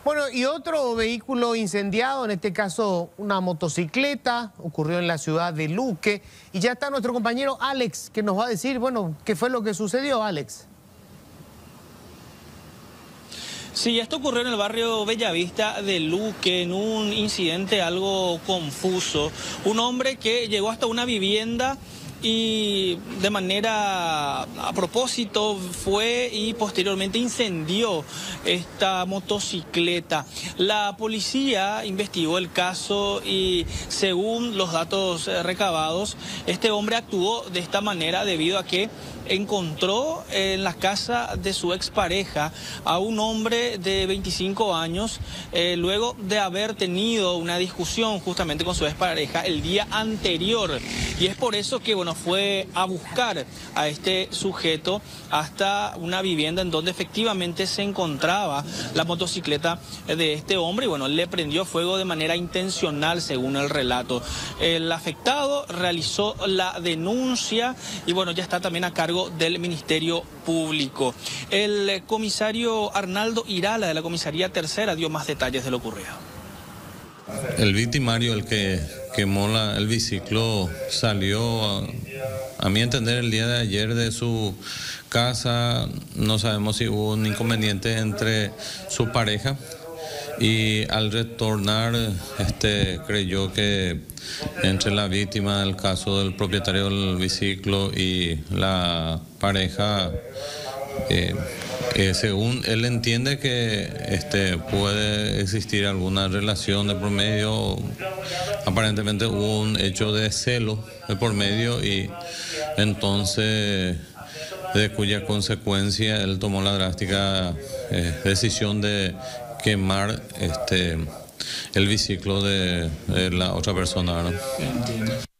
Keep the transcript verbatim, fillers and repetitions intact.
Bueno, y otro vehículo incendiado, en este caso una motocicleta, ocurrió en la ciudad de Luque. Y ya está nuestro compañero Alex, que nos va a decir, bueno, qué fue lo que sucedió, Alex. Sí, esto ocurrió en el barrio Bellavista de Luque, en un incidente algo confuso. Un hombre que llegó hasta una vivienda y de manera a propósito fue y posteriormente incendió esta motocicleta. La policía investigó el caso y según los datos recabados, este hombre actuó de esta manera debido a que encontró en la casa de su expareja a un hombre de veinticinco años, eh, luego de haber tenido una discusión justamente con su expareja el día anterior. Y es por eso que, bueno, fue a buscar a este sujeto hasta una vivienda en donde efectivamente se encontraba la motocicleta de este hombre y, bueno, le prendió fuego de manera intencional, según el relato. El afectado realizó la denuncia y, bueno, ya está también a cargo del Ministerio Público. El comisario Arnaldo Irala de la Comisaría Tercera dio más detalles de lo ocurrido. El victimario, el que quemó la, el biciclo, salió, a, a mi entender, el día de ayer de su casa. No sabemos si hubo un inconveniente entre su pareja y al retornar este, creyó que entre la víctima del caso del propietario del biciclo y la pareja, eh, eh, según él entiende que este, puede existir alguna relación de por medio. Aparentemente hubo un hecho de celo de por medio y entonces de cuya consecuencia él tomó la drástica eh, decisión de quemar este, el biciclo de, de la otra persona, ¿no?